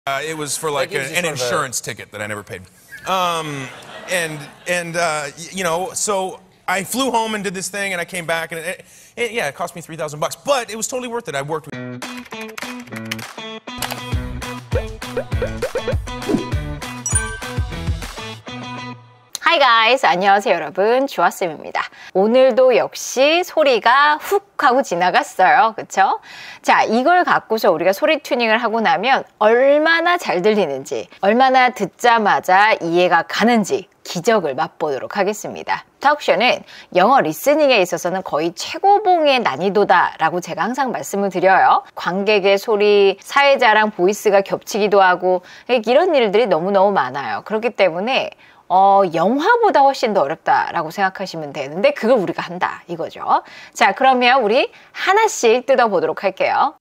It was for like an insurance ticket that I never paid. You know, so I flew home and did this thing, and I came back, and it cost me $3,000, but it was totally worth it. I worked with. Hi guys, 안녕하세요 여러분, 주아쌤입니다. 오늘도 역시 소리가 훅 하고 지나갔어요. 그쵸? 자, 이걸 갖고서 우리가 소리 튜닝을 하고 나면 얼마나 잘 들리는지, 얼마나 듣자마자 이해가 가는지 기적을 맛보도록 하겠습니다. 톡쇼는 영어 리스닝에 있어서는 거의 최고봉의 난이도다라고 제가 항상 말씀을 드려요. 관객의 소리, 사회자랑 보이스가 겹치기도 하고 이런 일들이 너무너무 많아요. 그렇기 때문에 영화보다 훨씬 더 어렵다라고 생각하시면 되는데 그걸 우리가 한다 이거죠. 자, 그러면 우리 하나씩 뜯어보도록 할게요.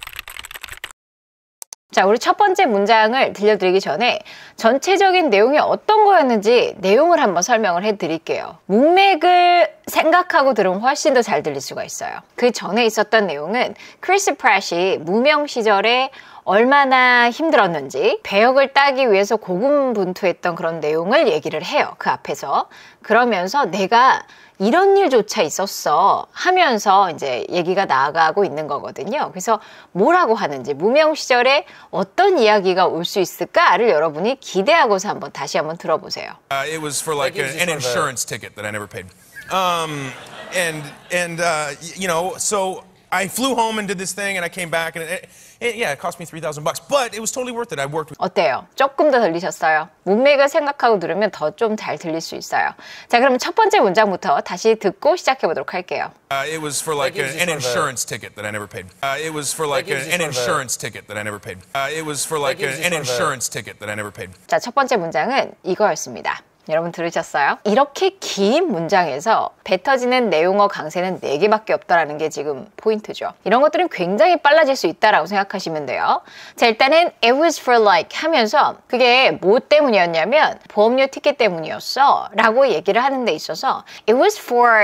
자, 우리 첫 번째 문장을 들려드리기 전에 전체적인 내용이 어떤 거였는지 내용을 한번 설명을 해드릴게요. 문맥을 생각하고 들으면 훨씬 더 잘 들릴 수가 있어요. 그 전에 있었던 내용은 크리스 프랫이 무명 시절에 얼마나 힘들었는지 배역을 따기 위해서 고군분투했던 그런 내용을 얘기를 해요. 그 앞에서. 그러면서 내가 이런 일조차 있었어 하면서 이제 얘기가 나아가고 있는 거거든요. 그래서 뭐라고 하는지 무명 시절에 어떤 이야기가 올 수 있을까를 여러분이 기대하고서 다시 한번 들어보세요. It was for like an insurance ticket that I never paid. You know, so I flew home and did this thing, and I came back, and it cost me $3,000, but it was totally worth it. I worked with. 어때요? 조금 더 들리셨어요? 문맥을 생각하고 들으면 더 좀 잘 들릴 수 있어요. 자, 그럼 첫 번째 문장부터 다시 듣고 시작해 보도록 할게요. It was for like an insurance ticket that I never paid. It was for like an insurance ticket that I never paid. It was for like an insurance ticket that I never paid. 자, 첫 번째 문장은 이거였습니다. 여러분 들으셨어요? 이렇게 긴 문장에서 뱉어지는 내용어 강세는 4개밖에 없다라는 게 지금 포인트죠. 이런 것들은 굉장히 빨라질 수 있다라고 생각하시면 돼요. 자, 일단은 it was for like 하면서 그게 뭐 때문이었냐면 보험료 티켓 때문이었어 라고 얘기를 하는 데 있어서 it was for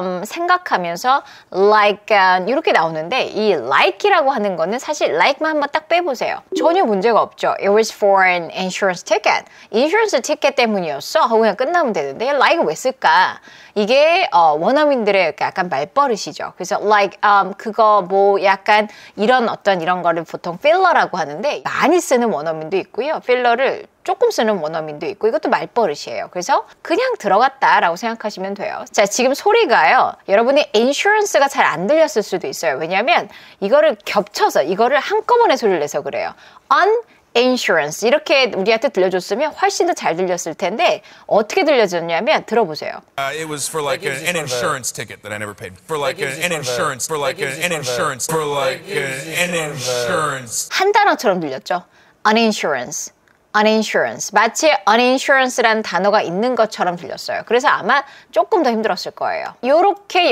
생각하면서 like 이렇게 나오는데 이 like이라고 하는 거는 사실 like만 한번 딱 빼보세요. 전혀 문제가 없죠. It was for an insurance ticket. 인슈런스 티켓 때문이었어 하고 그냥 끝나면 되는데 like 왜 쓸까? 이게 원어민들의 약간 말버릇이죠. 그래서 like 그거 뭐 약간 이런 거를 보통 필러라고 하는데 많이 쓰는 원어민도 있고요. 필러를 조금 쓰는 원어민도 있고 이것도 말버릇이에요. 그래서 그냥 들어갔다라고 생각하시면 돼요. 자, 지금 소리가요. 여러분이 insurance가 잘 안 들렸을 수도 있어요. 왜냐하면 이거를 겹쳐서 이거를 한꺼번에 소리를 내서 그래요. insurance 이렇게 우리한테 들려줬으면 훨씬 더 잘 들렸을 텐데 어떻게 들려졌냐면 들어보세요. It was for like an insurance ticket that I never paid. For like an insurance. For like an insurance. For like an insurance. 한 단어처럼 들렸죠. uninsurance. uninsurance. 마치 uninsurance라는 단어가 있는 것처럼 들렸어요. 그래서 아마 조금 더 힘들었을 거예요. 이렇게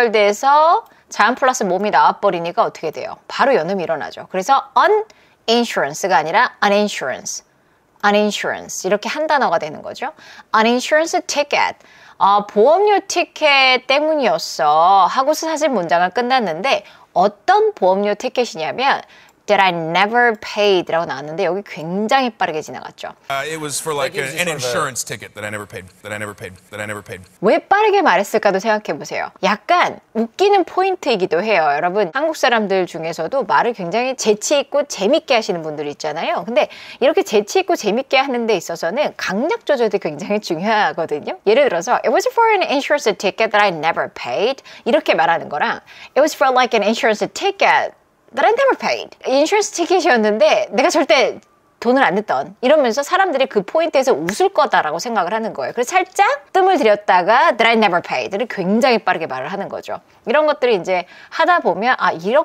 연결돼서 자음 플러스 몸이 나와버리니까 어떻게 돼요? 바로 연음이 일어나죠. 그래서 uninsurance가 아니라 uninsurance. uninsurance. 이렇게 한 단어가 되는 거죠. uninsurance ticket. 보험료 티켓 때문이었어. 하고서 사실 문장은 끝났는데 어떤 보험료 티켓이냐면 that I never paid 라고 나왔는데 여기 굉장히 빠르게 지나갔죠. It was for like an insurance ticket that I never paid. That I never paid. That I never paid. 왜 빠르게 말했을까도 생각해 보세요. 약간 웃기는 포인트이기도 해요. 여러분 한국 사람들 중에서도 말을 굉장히 재치 있고 재밌게 하시는 분들이 있잖아요. 근데 이렇게 재치 있고 재밌게 하는 데 있어서는 강약 조절이 굉장히 중요하거든요. 예를 들어서 it was for an insurance ticket that I never paid 이렇게 말하는 거랑 it was for like an insurance ticket that I never paid. 인슈런스 티켓이었는데 내가 절대 돈을 안 냈던 이러면서 사람들이 그 포인트에서 웃을 거다라고 생각을 하는 거예요. 그래서 살짝 뜸을 들였다가 that I never paid를 굉장히 빠르게 말을 하는 거죠. 이런 것들이 이제 하다 보면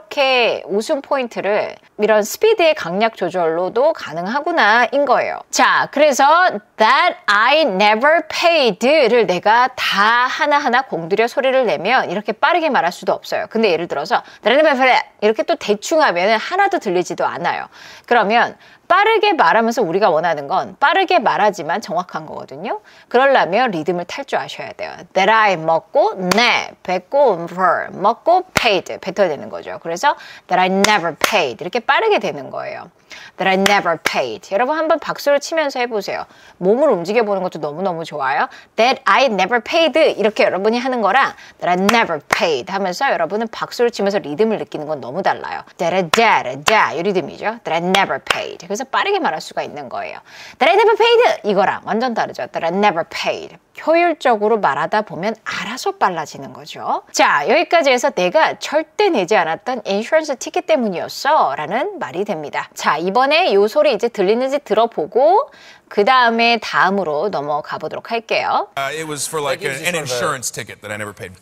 이렇게 웃음 포인트를 이런 스피드의 강약 조절로도 가능하구나 인 거예요. 자, 그래서 that I never paid를 내가 다 하나하나 공들여 소리를 내면 이렇게 빠르게 말할 수도 없어요. 근데 예를 들어서 that I never paid 이렇게 또 대충 하면 하나도 들리지도 않아요. 그러면 빠르게 말하면서 우리가 원하는 건 빠르게 말하지만 정확한 거거든요. 그러려면 리듬을 탈 줄 아셔야 돼요. that I 먹고 네, 뱉고 먹고 paid 뱉어야 되는 거죠. 그래서 that I never paid 이렇게 빠르게 되는 거예요. That I never paid. 여러분 한번 박수를 치면서 해보세요. 몸을 움직여보는 것도 너무너무 좋아요. That I never paid 이렇게 여러분이 하는 거랑 That I never paid 하면서 여러분은 박수를 치면서 리듬을 느끼는 건 너무 달라요. Da-da-da-da-da 이 리듬이죠. That I never paid. 그래서 빠르게 말할 수가 있는 거예요. That I never paid 이거랑 완전 다르죠. That I never paid. 효율적으로 말하다 보면 알아서 빨라지는 거죠. 자, 여기까지 해서 내가 절대 내지 않았던 인슈런스 티켓 때문이었어 라는 말이 됩니다. 자, 이번에 이 소리 이제 들리는지 들어보고 그 다음에 다음으로 넘어가 보도록 할게요. It was for like an insurance ticket that I never paid.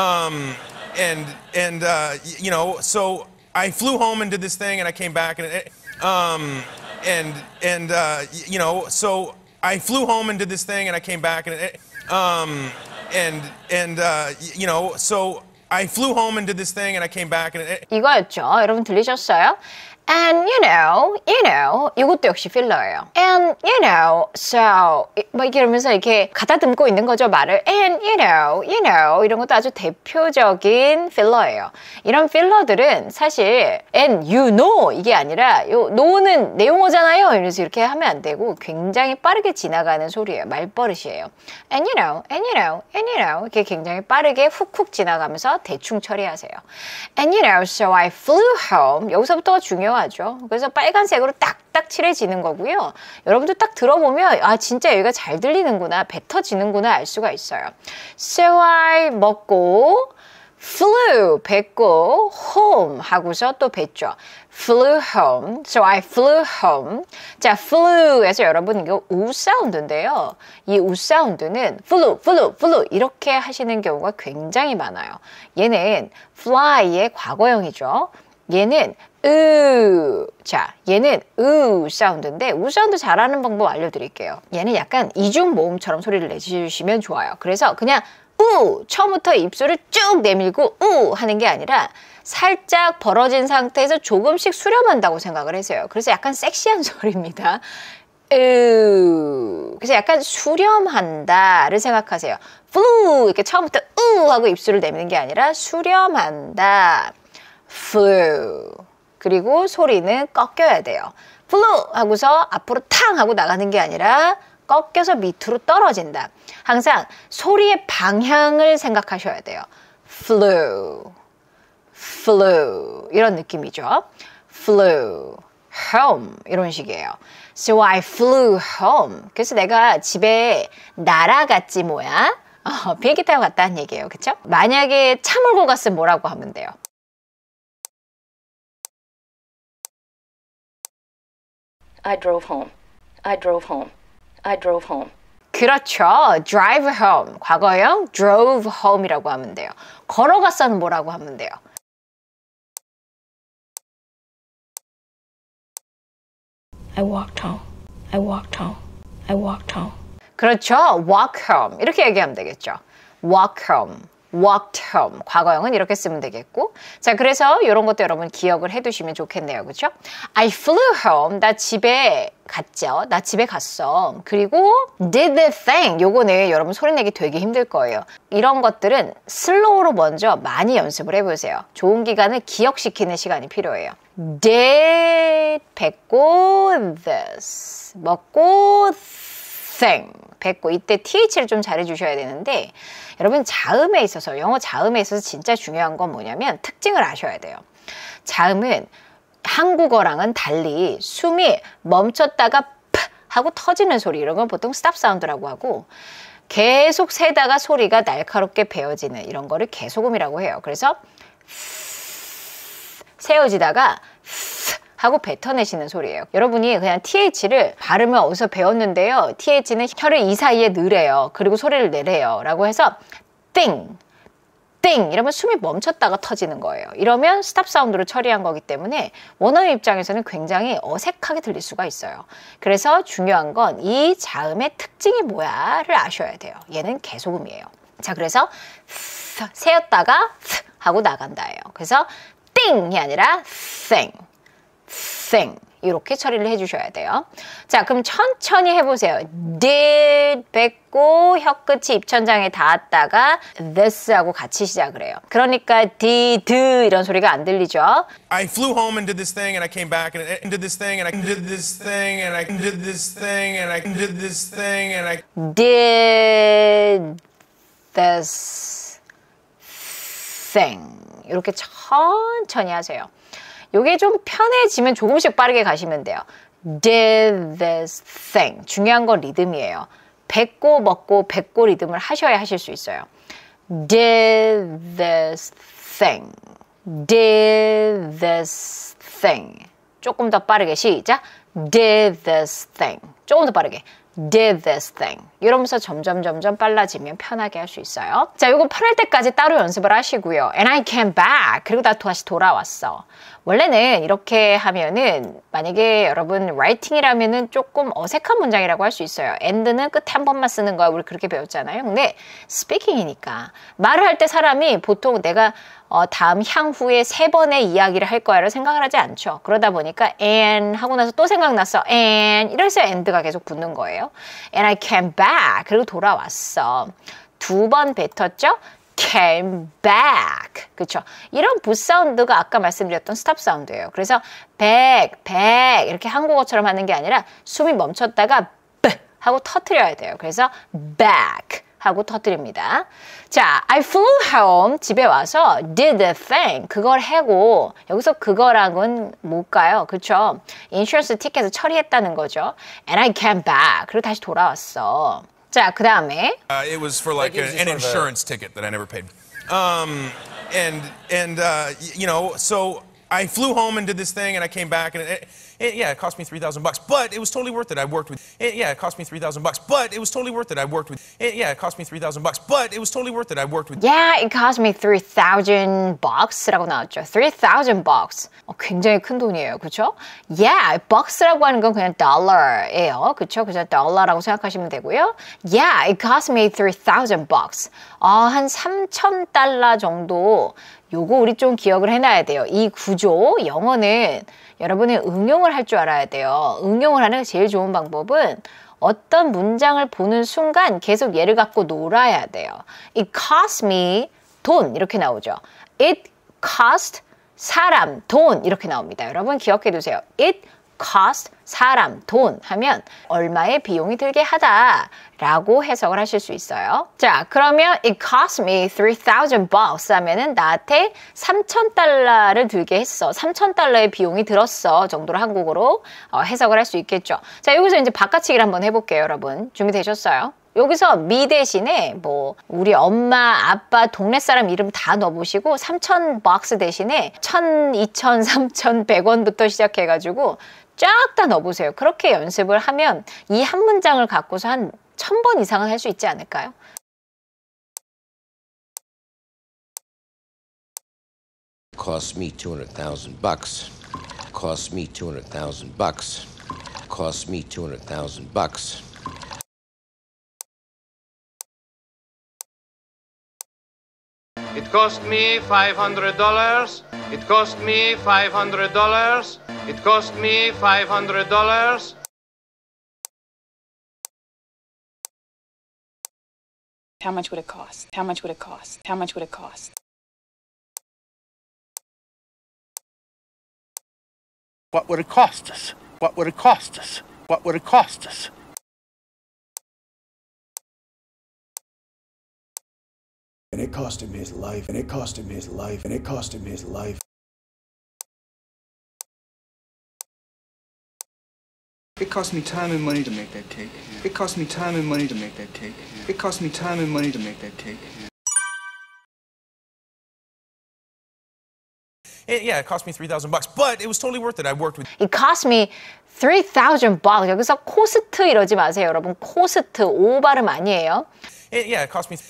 You know, so I flew home and did this thing and I came back and you know, so I flew home and did this thing and I came back and you know, so I flew home and did this thing and I came back and 이거였죠. 여러분 들리셨어요? And you know, 이것도 역시 필러예요. And you know, so 막 이러면서 이렇게 가다듬고 있는 거죠, 말을. And you know, 이런 것도 아주 대표적인 필러예요. 이런 필러들은 사실 and you know 이게 아니라 요 know는 내용어잖아요. 이래서 이렇게 하면 안 되고 굉장히 빠르게 지나가는 소리예요. 말버릇이에요. And you know, 이렇게 굉장히 빠르게 훅훅 지나가면서 대충 처리하세요. And you know, so I flew home. 여기서부터가 중요하죠. 그래서 빨간색으로 딱딱 칠해지는 거고요. 여러분도 딱 들어보면 아 진짜 여기가 잘 들리는구나, 뱉어지는구나 알 수가 있어요. So I 먹고 flew 뱉고 home 하고서 또 뱉죠. flew home. So I flew home. 자, flew에서 여러분 이거 우 사운드인데요. 이 우 사운드는 flew 이렇게 하시는 경우가 굉장히 많아요. 얘는 fly의 과거형이죠. 얘는 자, 얘는 사운드인데 우 사운드 잘하는 방법 알려드릴게요. 얘는 약간 이중 모음처럼 소리를 내주시면 좋아요. 그래서 그냥 처음부터 입술을 쭉 내밀고 하는 게 아니라 살짝 벌어진 상태에서 조금씩 수렴한다고 생각을 하세요. 그래서 약간 섹시한 소리입니다. 그래서 약간 수렴한다를 생각하세요. flew 이렇게 처음부터 하고 입술을 내미는 게 아니라 수렴한다. flew. 그리고 소리는 꺾여야 돼요. flew 하고서 앞으로 탕 하고 나가는 게 아니라 꺾여서 밑으로 떨어진다. 항상 소리의 방향을 생각하셔야 돼요. flew 이런 느낌이죠. flew home 이런 식이에요. So I flew home. 그래서 내가 집에 날아갔지 뭐야. 비행기 타고 갔다는 얘기예요. 그쵸? 만약에 차 몰고 갔으면 뭐라고 하면 돼요? I drove home. 그렇죠. drive home. 과거형 drove home이라고 하면 돼요. 걸어갔어는 뭐라고 하면 돼요? I walked home. 그렇죠. walk home. 이렇게 얘기하면 되겠죠. walk home. walked home. 과거형은 이렇게 쓰면 되겠고. 자, 그래서 이런 것도 여러분 기억을 해두시면 좋겠네요. 그렇죠? I flew home. 나 집에 갔죠. 나 집에 갔어. 그리고 did the thing. 요거는 여러분 소리 내기 되게 힘들 거예요. 이런 것들은 슬로우로 먼저 많이 연습을 해보세요. 좋은 기간을 기억시키는 시간이 필요해요. did 뱉고 this 먹고 thing 뱉고 이때 th를 좀 잘해주셔야 되는데 여러분 자음에 있어서 영어 자음에 있어서 진짜 중요한 건 뭐냐면 특징을 아셔야 돼요. 자음은 한국어랑은 달리 숨이 멈췄다가 푸 하고 터지는 소리 이런 건 보통 스탑 사운드라고 하고 계속 세다가 소리가 날카롭게 베어지는 이런 거를 개소음이라고 해요. 그래서 세워지다가 하고 뱉어내시는 소리예요. 여러분이 그냥 TH를 발음을 어디서 배웠는데요. TH는 혀를 이 사이에 넣으래요. 그리고 소리를 내래요. 라고 해서 띵 이러면 숨이 멈췄다가 터지는 거예요. 이러면 스탑 사운드로 처리한 거기 때문에 원어민 입장에서는 굉장히 어색하게 들릴 수가 있어요. 그래서 중요한 건 이 자음의 특징이 뭐야를 아셔야 돼요. 얘는 개소음이에요. 자, 그래서 세웠다가 하고 나간다예요. 그래서 띵이 아니라 thing 이렇게 처리를 해주셔야 돼요. 자, 그럼 천천히 해보세요. did 뱉고 혀 끝이 입천장에 닿았다가 this 하고 같이 시작을 해요. 그러니까 did 이런 소리가 안 들리죠. I flew home and did this thing and I came back and did this thing and I did this thing and I did this thing and I did this thing and I did this thing 이렇게 천천히 하세요. 요게 좀 편해지면 조금씩 빠르게 가시면 돼요. did this thing. 중요한 건 리듬이에요. 뱉고 먹고 뱉고 리듬을 하셔야 하실 수 있어요. did this thing. did this thing. 조금 더 빠르게 시작. did this thing. 조금 더 빠르게. did this thing. 이러면서 점점 빨라지면 편하게 할 수 있어요. 자, 요거 편할 때까지 따로 연습을 하시고요. And I came back. 그리고 나 다시 돌아왔어. 원래는 이렇게 하면은 만약에 여러분 라이팅이라면은 조금 어색한 문장이라고 할 수 있어요. and는 끝에 한 번만 쓰는 거야. 우리 그렇게 배웠잖아요. 근데 스피킹이니까 말을 할 때 사람이 보통 내가 다음 향후에 3번의 이야기를 할 거야를 생각을 하지 않죠. 그러다 보니까 and 하고 나서 또 생각났어. and 이래서 and가 계속 붙는 거예요. And I came back. 그리고 돌아왔어. 2번 뱉었죠? came back. 그렇죠? 이런 부 사운드가 아까 말씀드렸던 스탑 사운드예요. 그래서 back 이렇게 한국어처럼 하는 게 아니라 숨이 멈췄다가 b 하고 터뜨려야 돼요. 그래서 back 하고 터뜨립니다. 자, I flew home. 집에 와서 did the thing. 그걸 하고 여기서 그거랑은 뭘까요? 그렇죠? 인슈런스 티켓을 처리했다는 거죠. And I came back. 그리고 다시 돌아왔어. 자, 그 다음에 it was for like an insurance ticket that I never paid. You know, so I flew home and did this thing and I came back and it cost me $3,000, but it was totally worth it. I worked with it cost me $3,000, but it was totally worth it. I worked with it cost me $3,000, but it was totally worth it. I worked with Yeah, it cost me $3,000라고 나왔죠. $3,000. 굉장히 큰 돈이에요. 그렇죠? Yeah, bucks라고 하는 건 그냥 dollar예요. 그렇죠? 그래서 dollar라고 생각하시면 되고요. Yeah, it cost me $3,000. 한 3,000달러 정도. 요거 우리 좀 기억을 해놔야 돼요. 이 구조, 영어는 여러분이 응용을 할 줄 알아야 돼요. 응용을 하는 제일 좋은 방법은 어떤 문장을 보는 순간 계속 얘를 갖고 놀아야 돼요. It cost me 돈 이렇게 나오죠. It cost 사람 돈 이렇게 나옵니다. 여러분 기억해 두세요. It cost 사람 돈 하면 얼마의 비용이 들게 하다 라고 해석을 하실 수 있어요. 자, 그러면 it cost me $3,000 하면은 나한테 3,000달러를 들게 했어. 3,000달러의 비용이 들었어 정도로 한국어로 해석을 할 수 있겠죠. 자, 여기서 이제 바꿔치기를 한번 해볼게요. 여러분 준비되셨어요? 여기서 me 대신에 뭐 우리 엄마, 아빠, 동네 사람 이름 다 넣어보시고 3,000 대신에 1,000, 2,000, 3,100원부터 시작해가지고 쫙 다 넣어보세요. 그렇게 연습을 하면 이 한 문장을 갖고서 한 1,000번 이상은 할 수 있지 않을까요? Cost me $200,000. Cost me $200,000. Cost me $200,000. It cost me $500. It cost me $500. It cost me $500. How much would it cost? How much would it cost? How much would it cost? What would it cost us? What would it cost us? What would it cost us? And it cost him his life, and it cost him his life, and it cost him his life. It cost me time and money to make that cake. It cost me time and money to make that cake. It cost me time and money to make that cake. It cost me $3,000, but it was totally worth it. I worked with It cost me $3,000. 여기서 코스트 이러지 마세요, 여러분. 코스트 O 발음 아니에요. it cost me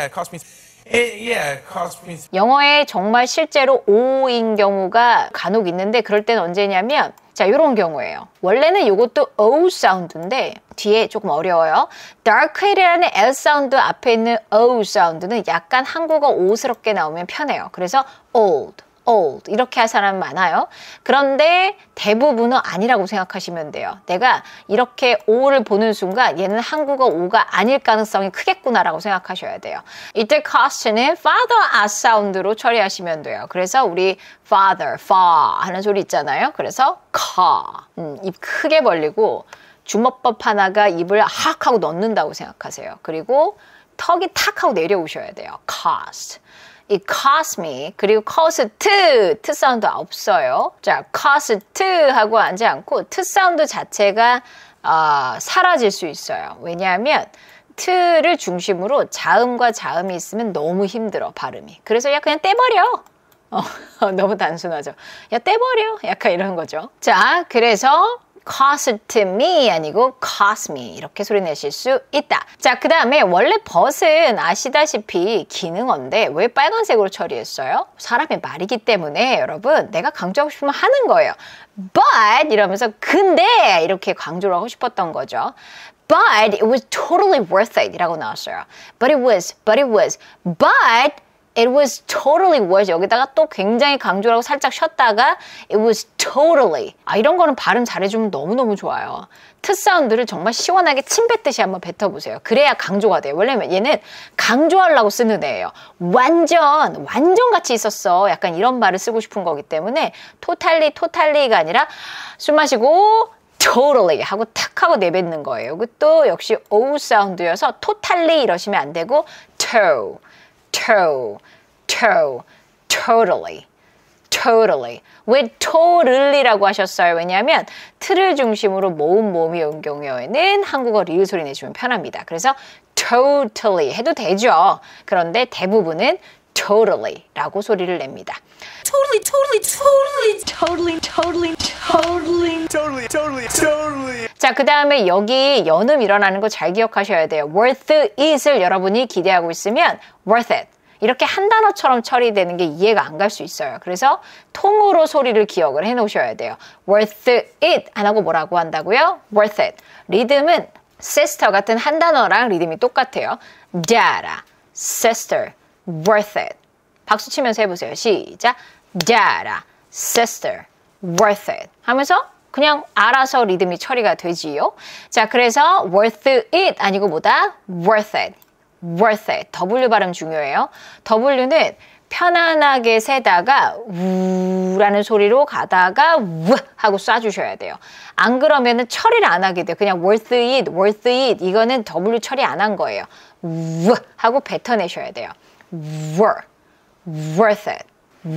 영어에 정말 실제로 O인 경우가 간혹 있는데 그럴 때는 언제냐면 자, 이런 경우예요. 원래는 이것도 O 사운드인데 뒤에 조금 어려워요. dark이라는 L 사운드 앞에 있는 O 사운드는 약간 한국어 O스럽게 나오면 편해요. 그래서 old, old 이렇게 할 사람 많아요. 그런데 대부분은 아니라고 생각하시면 돼요. 내가 이렇게 o를 보는 순간 얘는 한국어 o가 아닐 가능성이 크겠구나라고 생각하셔야 돼요. 이때 cost는 father as 사운드로 처리하시면 돼요. 그래서 우리 father, fa 하는 소리 있잖아요. 그래서 car, 입 크게 벌리고 주먹밥 하나가 입을 확 하고 넣는다고 생각하세요. 그리고 턱이 탁 하고 내려오셔야 돼요. cost. It cost me. 그리고 cost, t 사운드 없어요. 자, cost 하고 하지 않고 t 사운드 자체가 사라질 수 있어요. 왜냐하면 t를 중심으로 자음과 자음이 있으면 너무 힘들어, 발음이. 그래서 야 그냥 떼버려. 너무 단순하죠. 야 떼버려. 약간 이런 거죠. 자, 그래서 cost me 아니고 cost me 이렇게 소리 내실 수 있다. 자, 그 다음에 원래 but은 아시다시피 기능어인데 왜 빨간색으로 처리했어요? 사람의 말이기 때문에 여러분 내가 강조하고 싶으면 하는 거예요. but 이러면서 근데 이렇게 강조를 하고 싶었던 거죠. But it was totally worth it 이라고 나왔어요. But it was totally worth it. 여기다가 또 굉장히 강조하고 살짝 쉬었다가 it was totally. 이런 거는 발음 잘해주면 너무너무 좋아요. 트 사운드를 정말 시원하게 침 뱉듯이 한번 뱉어보세요. 그래야 강조가 돼요. 왜냐면 얘는 강조하려고 쓰는 애예요. 완전 같이 있었어. 약간 이런 말을 쓰고 싶은 거기 때문에 totally가 아니라 숨 마시고 totally 하고 탁 하고 내뱉는 거예요. 이것도 역시 O 사운드여서 totally 이러시면 안 되고 totally. 왜 totally라고 하셨어요? 왜냐하면 틀을 중심으로 모음이 온 경우에는 한국어 리을 소리 내주면 편합니다. 그래서 totally 해도 되죠. 그런데 대부분은 totally라고 소리를 냅니다. totally. 자, 그 다음에 여기 연음 일어나는 거 잘 기억하셔야 돼요. worth it을 여러분이 기대하고 있으면 worth it. 이렇게 한 단어처럼 처리되는 게 이해가 안 갈 수 있어요. 그래서 통으로 소리를 기억을 해 놓으셔야 돼요. worth it 안 하고 뭐라고 한다고요? worth it. 리듬은 sister 같은 한 단어랑 리듬이 똑같아요. dada, sister, worth it. 박수 치면서 해보세요. 시작. dada, sister, worth it. 하면서 그냥 알아서 리듬이 처리가 되지요. 자, 그래서 worth it 아니고 뭐다? worth it. W 발음 중요해요. W는 편안하게 세다가 우라는 소리로 가다가 우 하고 쏴주셔야 돼요. 안 그러면은 처리를 안 하게 돼요. 그냥 worth it 이거는 W 처리 안 한 거예요. 우 하고 뱉어내셔야 돼요. worth it.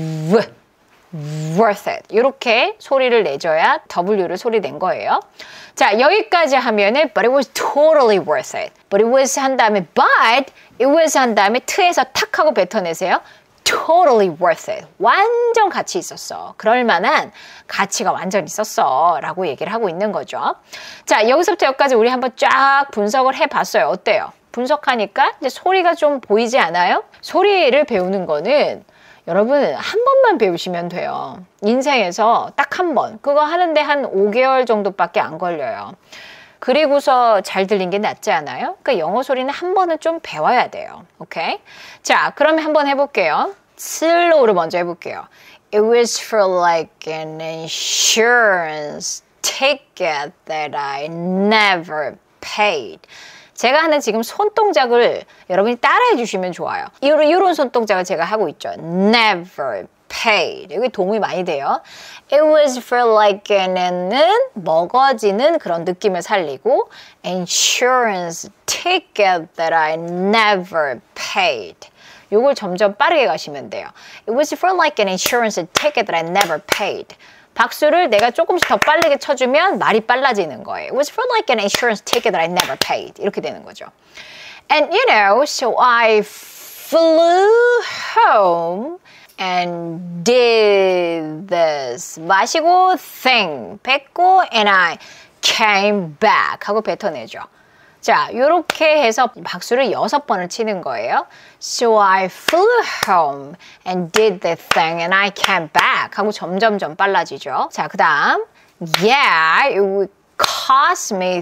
worth it. 이렇게 소리를 내줘야 W를 소리 낸 거예요. 자, 여기까지 하면은 but it was totally worth it. but it was 한 다음에 but it was 한 다음에 t에서 탁 하고 뱉어내세요. totally worth it. 완전 가치 있었어. 그럴 만한 가치가 완전 있었어. 라고 얘기를 하고 있는 거죠. 자, 여기서부터 여기까지 우리 한번 쫙 분석을 해봤어요. 어때요? 분석하니까 이제 소리가 좀 보이지 않아요? 소리를 배우는 거는 여러분 한 번만 배우시면 돼요. 인생에서 딱 한 번. 그거 하는데 한 5개월 정도밖에 안 걸려요. 그리고서 잘 들린 게 낫지 않아요? 그러니까 영어 소리는 한 번은 좀 배워야 돼요. 오케이? 자, 그러면 한번 해볼게요. 슬로우로 먼저 해볼게요. It was for like an insurance ticket that I never paid. 제가 하는 지금 손동작을 여러분이 따라해 주시면 좋아요. 이런 손동작을 제가 하고 있죠. Never paid. 여기 도움이 많이 돼요. It was for like an은 먹어지는 그런 느낌을 살리고 insurance ticket that I never paid. 요걸 점점 빠르게 가시면 돼요. It was for like an insurance ticket that I never paid. 박수를 내가 조금씩 더 빠르게 쳐주면 말이 빨라지는 거예요. It was for like an insurance ticket that I never paid. 이렇게 되는 거죠. And you know, so I flew home and did this. 마시고 thing, 뱉고 and I came back 하고 뱉어내죠. 자, 요렇게 해서 박수를 6번을 치는 거예요. So I flew home and did the thing and I came back 하고 점점점 빨라지죠. 자, 그 다음 Yeah, it would cost me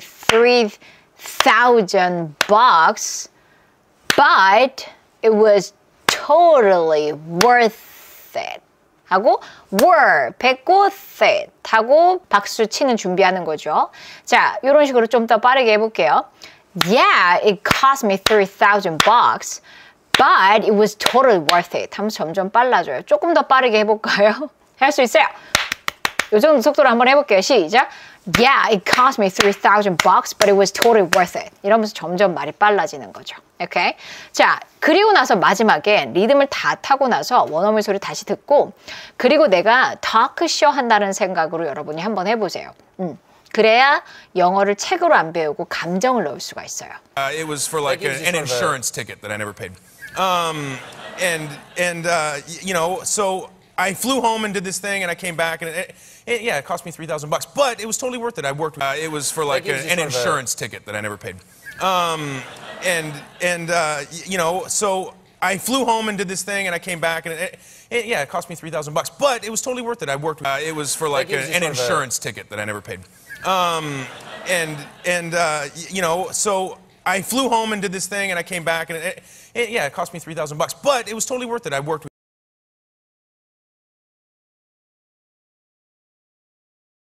$3,000 but it was totally worth it. 하고 were 뱉고 said 하고 박수 치는 준비하는 거죠. 자, 이런 식으로 좀 더 빠르게 해볼게요. Yeah, it cost me $3,000 bucks, but it was totally worth it. 하면서 점점 빨라져요. 조금 더 빠르게 해볼까요? 할 수 있어요. 이 정도 속도로 한번 해볼게요. 시작. Yeah, it cost me $3,000 bucks, but it was totally worth it. 이러면서 점점 말이 빨라지는 거죠. 오케이? 자, 그리고 나서 마지막에 리듬을 다 타고 나서 원어민 소리 다시 듣고 그리고 내가 토크쇼 한다는 생각으로 여러분이 한번 해보세요. 그래야 영어를 책으로 안 배우고 감정을 넣을 수가 있어요. It was for like an insurance ticket that I never paid. You know, so I flew home and did this thing, and I came back, and it cost me $3,000 bucks, but it was totally worth it. I worked. It was for like an insurance ticket that I never paid. You know, so I flew home and did this thing, and I came back, and it cost me $3,000 bucks, but it was totally worth it. I worked. It was for like an insurance ticket that I never paid. You know, so I flew home and did this thing, and I came back, and it cost me $3,000 bucks, but it was totally worth it. I worked with